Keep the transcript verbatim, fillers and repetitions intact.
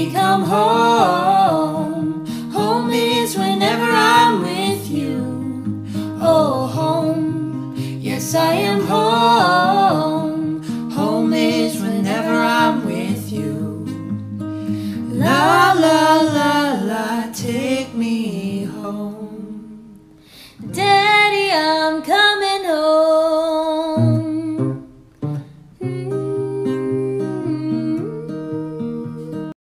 become home. Home is whenever I'm with you. Oh, home, yes I am home. Home is whenever I'm with you. La la la la, take me